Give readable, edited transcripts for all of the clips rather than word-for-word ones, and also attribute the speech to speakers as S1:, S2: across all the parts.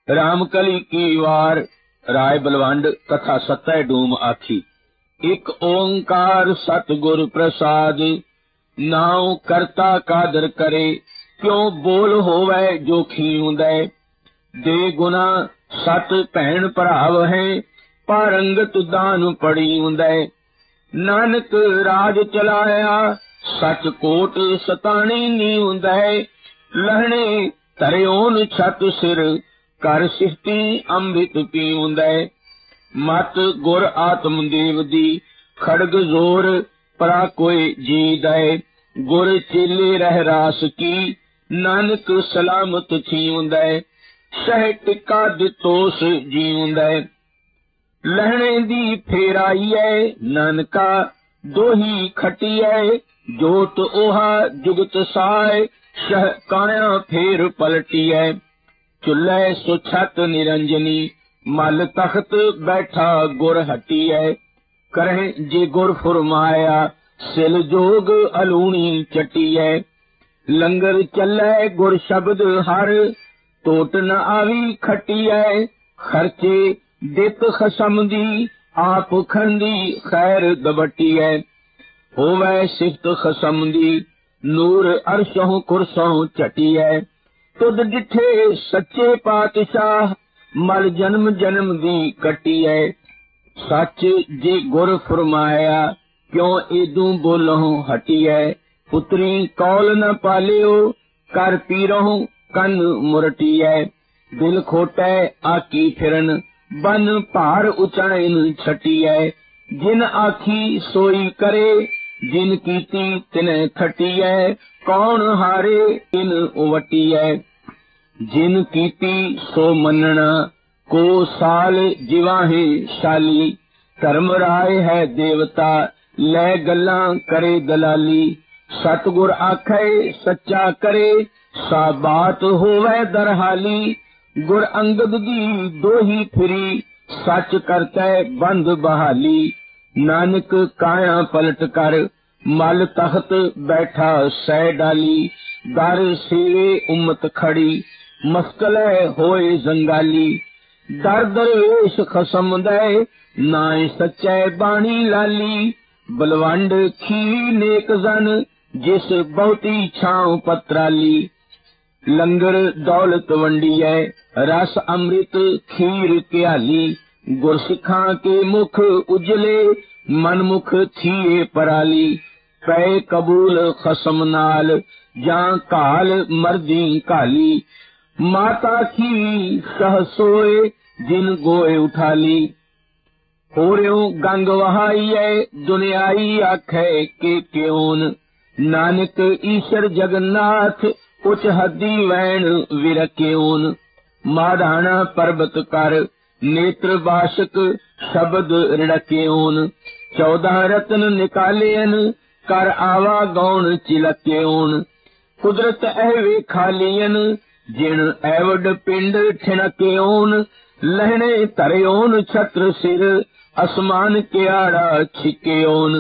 S1: राम कली की वार राय बलवंड कथा सतै डूम आखी। एक ओंकार सतगुर प्रसाद, नाउ करता कादर करे, क्यों बोल होवै जो खींदे। दे गुना सत भैन भराव है, पारंगत दान पड़ींदे। नानक राज चलाया, सच कोट सतानी नींदे। लहणे तरियोन छत सिर, कर सिफती अमृत पींदे। मत गुर आत्म देव दी, खड़ग जोर परा कोई जी दे। गुर चेले रह रास की, नानक सलामत थींदे। सह टिका दितोस जींदे। लहणे दी फेराईए, नानका दोही खटिए। जोत ओहा जुगत साय, शह काया फेर पलटिए। चुल्हे सुछत निरंजनी, मल तख्त बैठा गुर हटिए। करह जे गुर फुरमाया, सिल जोग अलूणी चटिए। लंगर चलै गुर शब्द हर, टोट न आवी खटिए। खर्चे दित खसम दी, आप खंदी खैर दबटिए। होवै सिफत खसम दी, नूर अरशों कुरसों चटिए। तुद डिठे सच्चे पातशाह, मल जन्म जन्म दी कटिए। सच जे गुर फरमाया, क्यों एदू बोलों हटिए। पुत्री कौल न पालियो, कर पीरों कन मुरटिए। दिल खोटे आकी फिरन, बन भार उचाइन छटिए। जिन आखी सोई करे, जिन कीती तिने खटिए। कौन हारे इन उवटिए। जिन कीती सो मनना, को साल जिवाहे शाली। धर्म राय है देवता, लै गल्लां करे दलाली। सतगुर आखे सच्चा करे, सा बात होवे दरहाली। गुर अंगद दी दोही फिरी, सच करते बंद बहाली। नानक काया पलट कर, मल तख्त बैठा सै डाली। दर सेवे उम्मत खड़ी, मस्कले होए जंगाली। दर दरवेश खसम दे, नाए सच्चे बाणी लाली। बलवंड खीवी नेक जन, जिस बहुती छांव पत्राली। लंगर दौलत वंडिए, रस अमृत खीर क्याली। गुरसिखां के मुख उजले, मनमुख थिए पराली। पै कबूल खसम नाल, जां काल मर्दी काली। माता की सह सोए, जिन गोए उठाली। होर्यों गंग वहाईए, दुनियाई आखे के क्योन। नानक ईश्वर जगन्नाथ, उच हदी वैन विरक्योन। माधाना पर्वत कर, नेत्र बाशक शब्द रिड़क्योन। 14 रत्न निकालेन, कर आवा गौण चिलक्योन। कुदरत एवे खालियन, जिन एवड पिंड ठिणक्योन। लहणे तरियोन छत्र सिर, असमान क्याड़ा छिक्योन।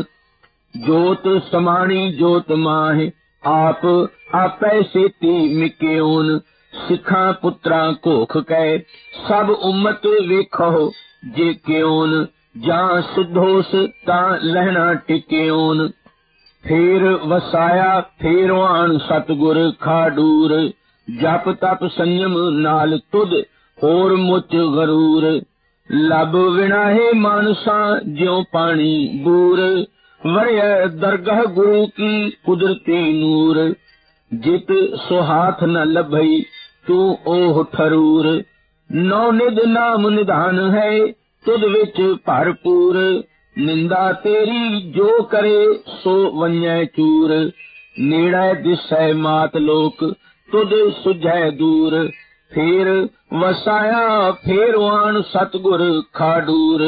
S1: जोत समाणी जोत माहे, आप आपै सेती मिक्योन। सिखा पुत्रा कोख कै, सब उम्मत वेखो जे क्योन। जां सुधोस तां लहना टिक्योन। फेर वसाया फेरवान सतगुर खाडूर। जप तप संयम नाल तुद, होर मुच गरूर। लब विनाहे मानसा, ज्यों पानी बूर। वरय दरगाह गुरु की कुदरती नूर। जित सो हाथ न लभई, तू ओह ठरूर। नौ निध नाम निधान है, तुद विच भरपूर। निंदा तेरी जो करे, सो वन्यै चूर। नेड़ै दिसै मात लोक, तुद सुझै दूर। फेर वसाया फेरवान सतगुर खाडूर।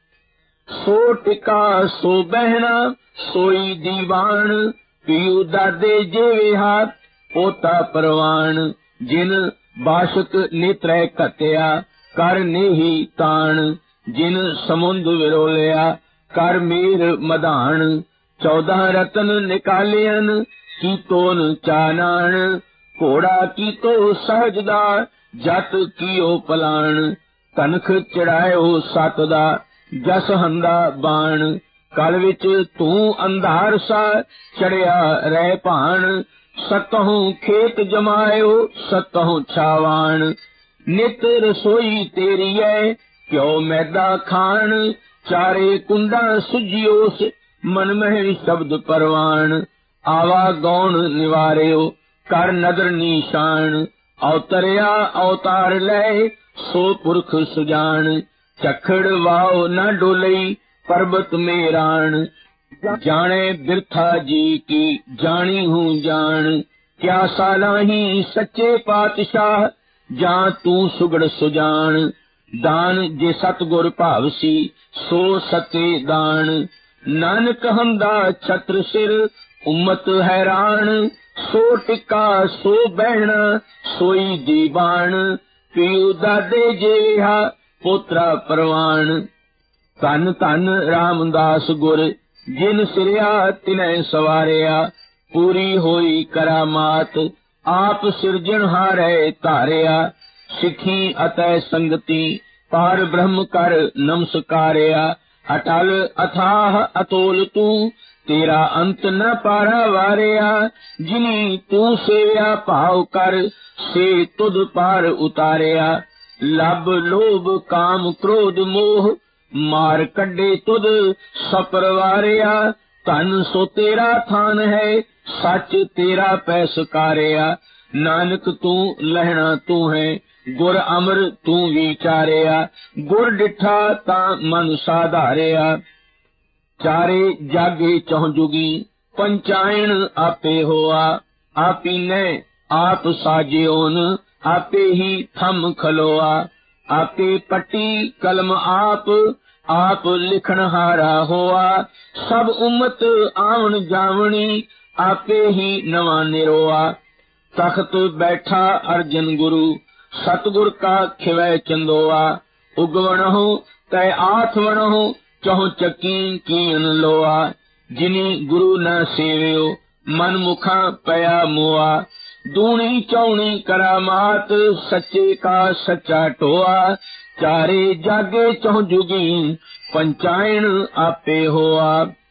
S1: सो टिका सो बहना, सोई दीवान। पियू दादे जेवे हाथ, पोता परवान। जिन बाशक नेत्रै कत्या, कर नेही ताण। जिन समुंद विरोलिया, कर मीर मधान। 14 रतन निकालियन, कीतोन चानान। घोड़ा कीतो सहजदा, जत कियो पलाण, तनख चढ़ायो सत दा, जस हंदा बाण। कल विच तू अंधार सा, चढ़िया रह भाण। सतहु खेत जमायो, सतहु छावाण। नित रसोई तेरी है, क्यों मैदा खाण। चारे कुंडा सुजियोस, मन में शब्द परवान। आवा गौण निवारियो, कर नदर निशान। अवतरिया अवतार ले, सो पुरख सुजान। चखड़ वाओ न डोलई, पर्वत मेरान। जाने बिरथा जी की, जानी हूँ जान। क्या सालाही सच्चे पातशाह, जा तू सुगड़ सुजान। दान जे सतगुर भावसी, सो सते दान। नानक हंदा छत्र सिर, उम्मत हैरान। सो टिका सो बहना, सोई दीवान। पियू दादे जेहा, पोतरा परवान। धन धन रामदास गुर, जिन सिरिया तिनै सवारिया। पूरी होई करामात, आप सिरजनहारै धारिया। सिखी अतै संगति, पार ब्रह्म कर नमस्कारिया। अटल अथाह अतोल तू, तेरा अंत न पारा वारिया। जिनी तू सेविया भाव कर, से तुद पार उतारिया। लब लोभ काम क्रोध मोह, मार कड्डे तुद सपरवारिया। धन सो तेरा थान है, सच तेरा पैसकारिया। नानक तू लहना तू है, गुर अमर तू विचारिया। गुर डिठा ता मन साधारिया। चारे जागे चौजुगी, पंचायन आपे होआ। आपी ने आप साजियोन, आपे ही थम खलोआ। आपे पट्टी कलम आप लिखनहारा होआ। सब उम्मत आवन जावनी, आपे ही नवा निरोआ। तख्त बैठा अर्जन गुरु, सतगुर का खिवै चंदोआ। उगवणहु तै आठवणहु, चहु चकी कीन लोआ। जिनी गुरु न सेवियो, मन मुखा पया मोआ। दूनी चौनी करामात, सच्चे का सच्चा टोआ। चारे जागे चौजुगी, पंचायन आपे होआ।